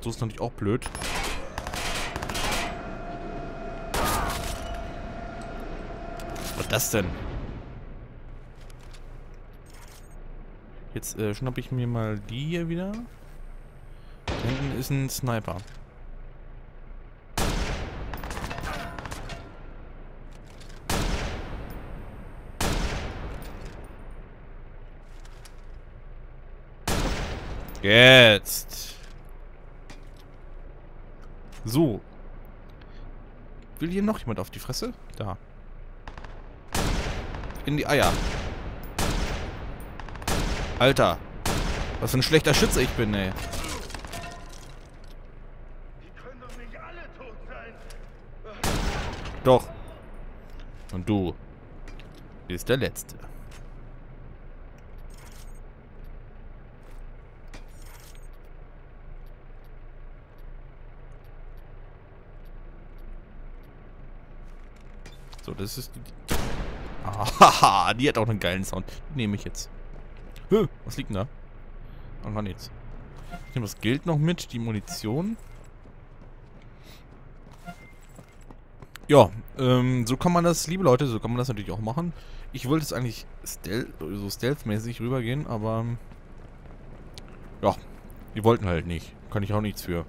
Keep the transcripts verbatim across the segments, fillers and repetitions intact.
So ist natürlich auch blöd. Was war das denn? Jetzt äh, schnappe ich mir mal die hier wieder. Da hinten ist ein Sniper. Jetzt. So. Will hier noch jemand auf die Fresse? Da. In die Eier. Alter. Was für ein schlechter Schütze ich bin, ey. Die können doch nicht alle tot sein. Doch. Und du bist der Letzte. So, das ist die... Ahaha, die hat auch einen geilen Sound. Die nehme ich jetzt. Hö, was liegt denn da? Oh, gar nichts. Ich nehme das Geld noch mit, die Munition. Ja, ähm, so kann man das, liebe Leute, so kann man das natürlich auch machen. Ich wollte jetzt eigentlich Stealth, so stealth-mäßig rübergehen, aber... Ja, die wollten halt nicht. Kann ich auch nichts für.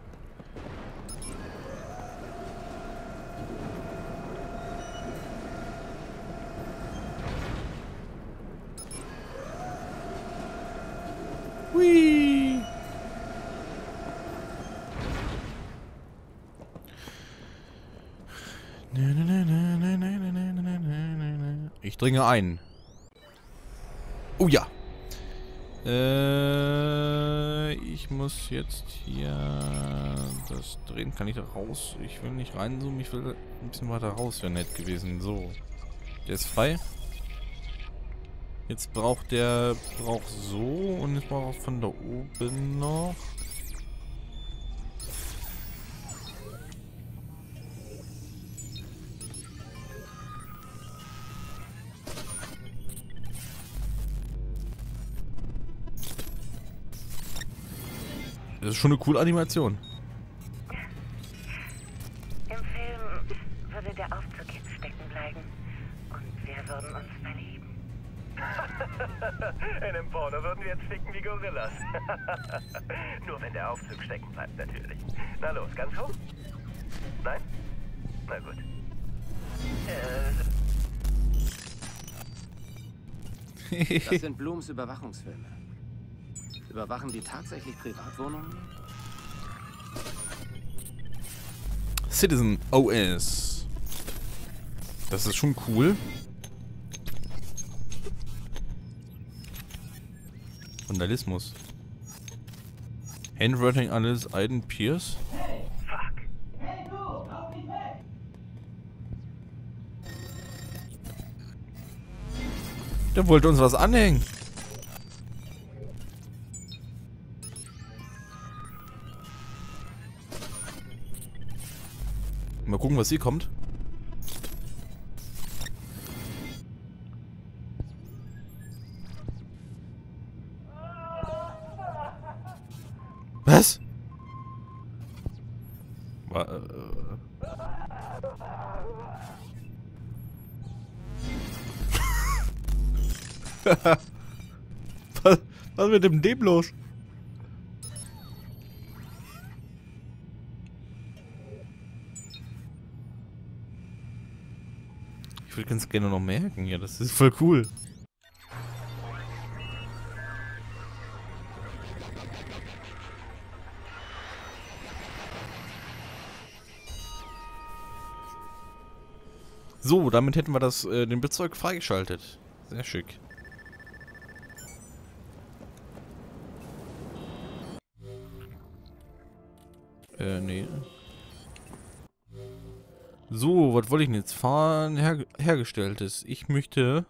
Hui. Ich dringe ein. Oh ja. Äh, ich muss jetzt hier das drehen. Kann ich da raus? Ich will nicht reinzoomen. Ich will ein bisschen weiter raus. Wäre nett gewesen. So. Der ist frei. Jetzt braucht der braucht so und jetzt braucht er von da oben noch. Das ist schon eine coole Animation. Im Film würde der Aufzug jetzt stecken bleiben und wir würden uns verlieben. In dem Porno würden wir jetzt ficken wie Gorillas. Nur wenn der Aufzug stecken bleibt, natürlich. Na los, ganz hoch? Nein? Na gut. Äh... Das sind Blums Überwachungsfilme. Überwachen die tatsächlich Privatwohnungen? Citizen O S. Das ist schon cool. Vandalismus. Handwriting alles Aiden Pierce. Fuck. Der wollte uns was anhängen. Mal gucken, was hier kommt. Was? Wa- äh, was, was ist mit dem dem los? Ich würde ganz gerne noch merken. Ja, das ist voll cool. So, damit hätten wir das, äh, den Bezirk freigeschaltet. Sehr schick. Äh, nee. So, was wollte ich denn jetzt fahren? Her hergestelltes. Ich möchte...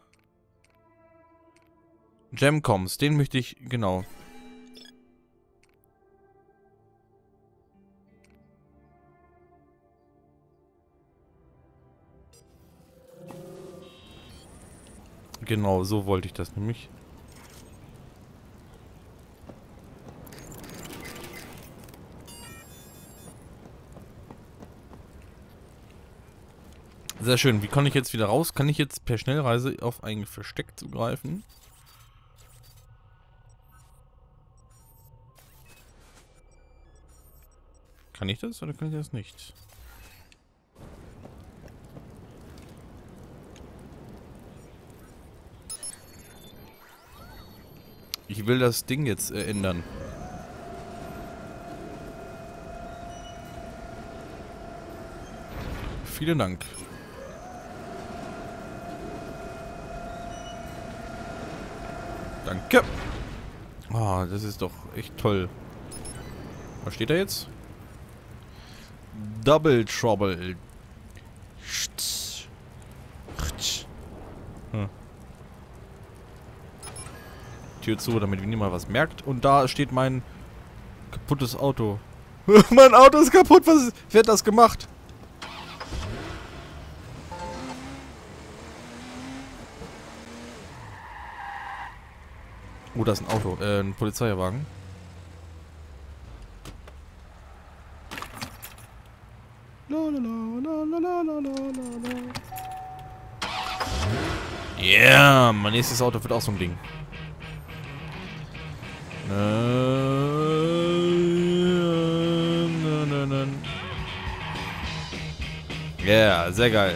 Gemcoms, den möchte ich... Genau. Genau, so wollte ich das nämlich. Sehr schön. Wie kann ich jetzt wieder raus? Kann ich jetzt per Schnellreise auf ein Versteck zugreifen? Kann ich das oder kann ich das nicht? Ich will das Ding jetzt äh, ändern. Vielen Dank. Danke. Ah, das ist doch echt toll. Was steht da jetzt? Double Trouble. Hm. Tür zu, damit niemand was merkt. Und da steht mein kaputtes Auto. Mein Auto ist kaputt. Was ist, wer hat das gemacht? Oh, da ist ein Auto. Äh, ein Polizeiwagen. Yeah, mein nächstes Auto wird auch so ein Ding. Ja, yeah, sehr geil.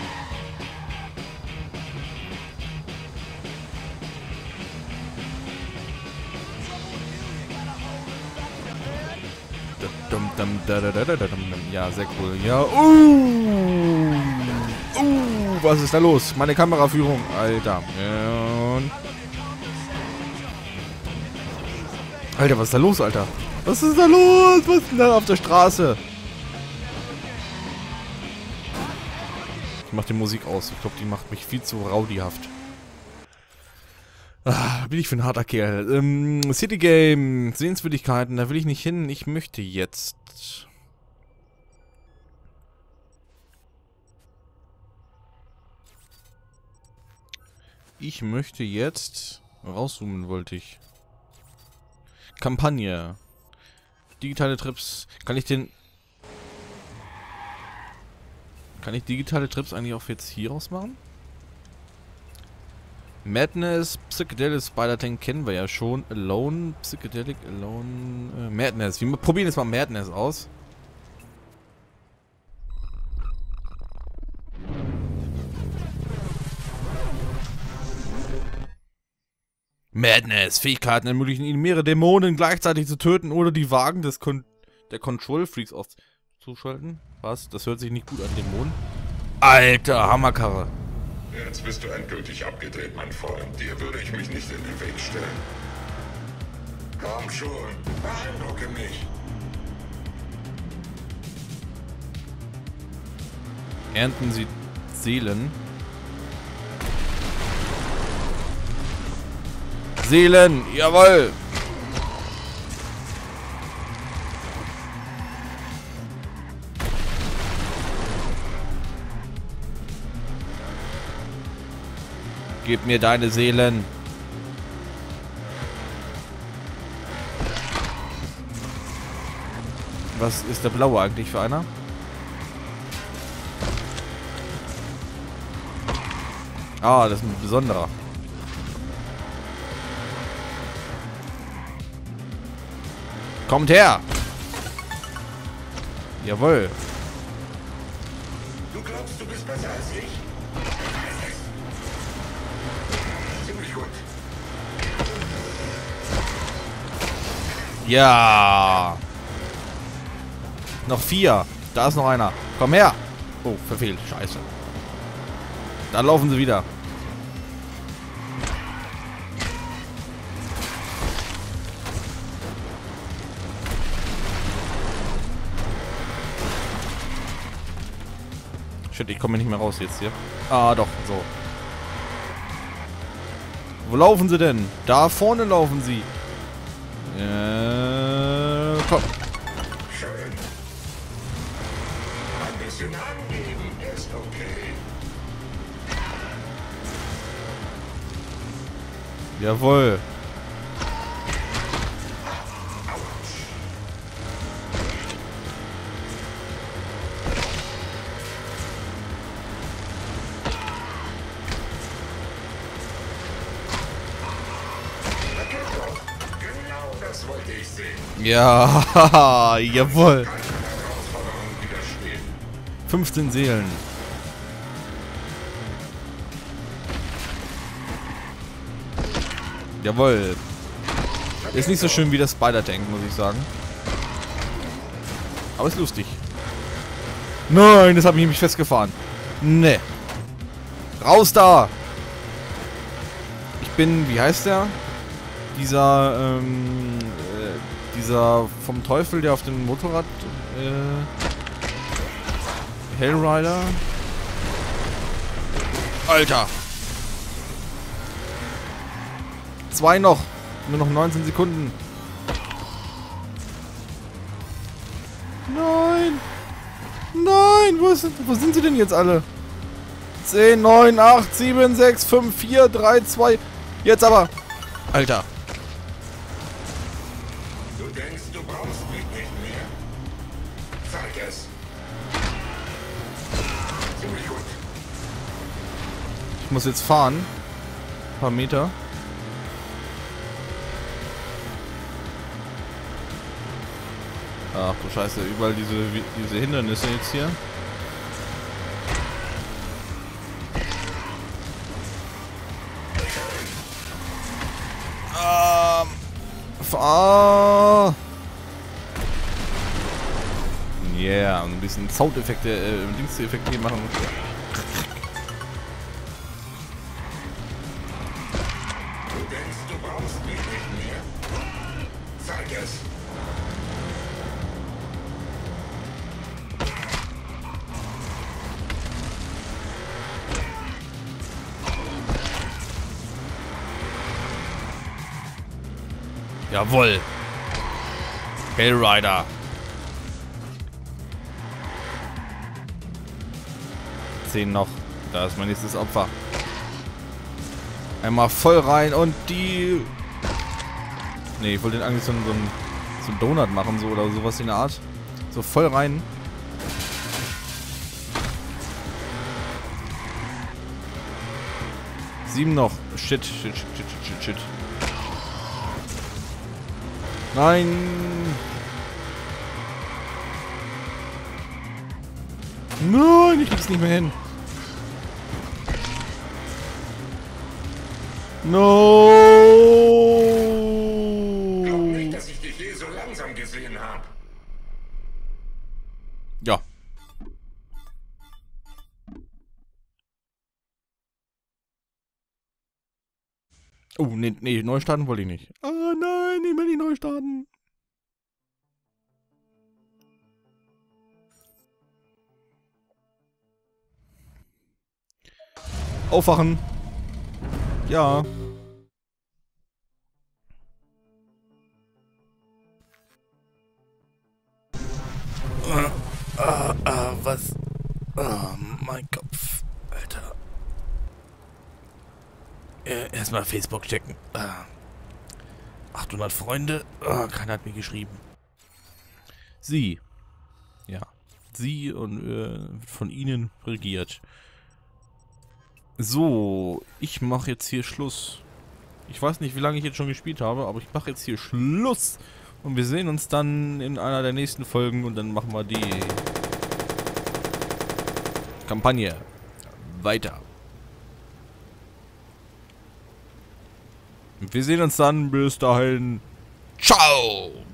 Ja, sehr cool. Ja, uh, uh, was ist da los? Meine Kameraführung, Alter. Und Alter, was ist da los, Alter? Was ist da los? Was ist denn da auf der Straße? Ich mach die Musik aus. Ich glaube, die macht mich viel zu rowdyhaft. Ah, bin ich für ein harter Kerl. Ähm, City Game, Sehenswürdigkeiten, da will ich nicht hin. Ich möchte jetzt... Ich möchte jetzt... Rauszoomen wollte ich. Kampagne. Digitale Trips. Kann ich den... Kann ich digitale Trips eigentlich auch jetzt hier raus machen? Madness, Psychedelic Spider Tank kennen wir ja schon. Alone, Psychedelic, Alone, äh, Madness. Wir probieren jetzt mal Madness aus. Madness. Fähigkeiten ermöglichen ihnen mehrere Dämonen gleichzeitig zu töten oder die Wagen des Kon der Control Freaks auszuschalten. Was? Das hört sich nicht gut an, Dämonen. Alter, Hammerkarre. Jetzt bist du endgültig abgedreht, mein Freund. Dir würde ich mich nicht in den Weg stellen. Komm schon, beeindrucke mich. Ernten Sie Seelen. Seelen, jawohl. Gib mir deine Seelen. Was ist der blaue eigentlich für einer? Ah, das ist ein besonderer. Kommt her! Jawohl. Du glaubst, du bist besser als ich? Ziemlich gut. Ja. Noch vier. Da ist noch einer. Komm her. Oh, verfehlt. Scheiße. Da laufen sie wieder. Shit, ich komme nicht mehr raus jetzt hier. Ah, doch, so. Wo laufen sie denn? Da vorne laufen sie. Äh, komm. Schön. Ein bisschen angeben ist okay. Jawohl. Ja, jawohl. fünfzehn Seelen. Jawohl. Ist nicht so schön wie das Spider-Tank, muss ich sagen. Aber ist lustig. Nein, das habe ich nämlich festgefahren. Ne. Raus da! Ich bin, wie heißt der? Dieser, ähm, äh, dieser vom Teufel, der auf dem Motorrad, äh, Hellrider. Alter! Zwei noch. Nur noch neunzehn Sekunden. Nein! Nein! Wo, ist, wo sind sie denn jetzt alle? zehn, neun, acht, sieben, sechs, fünf, vier, drei, zwei. Jetzt aber. Alter. Du denkst, du brauchst mich nicht mehr. Zeig es. Ziemlich gut. Ich muss jetzt fahren. Ein paar Meter. Ach du Scheiße, überall diese, diese Hindernisse jetzt hier. Ähm. Fahr. Yeah, ein bisschen Soundeffekte, äh, Dingseffekte machen. Du denkst, du brauchst mich nicht mehr. Zeig es. Jawohl. Hellrider. Zehn noch. Da ist mein nächstes Opfer. Einmal voll rein und die... Ne, ich wollte den eigentlich so, so, einen, so einen Donut machen, so oder sowas in der Art. So voll rein. Sieben noch. Shit, shit, shit, shit, shit, shit. Nein! Nein, ich krieg's nicht mehr hin. No! Glaub nicht, dass ich dich je so langsam gesehen habe. Ja. Oh, nee, nee, neu starten wollte ich nicht. Ah, nein, nicht mehr die neu starten. Aufwachen. Ja. Ah, ah, ah, was? Oh, mein Kopf. Alter. Äh, erstmal Facebook checken. Ah. achthundert Freunde. Oh, keiner hat mir geschrieben. Sie. Ja. Sie und äh, von ihnen regiert. So, ich mache jetzt hier Schluss. Ich weiß nicht, wie lange ich jetzt schon gespielt habe, aber ich mache jetzt hier Schluss. Und wir sehen uns dann in einer der nächsten Folgen und dann machen wir die Kampagne weiter. Wir sehen uns dann. Bis dahin. Ciao!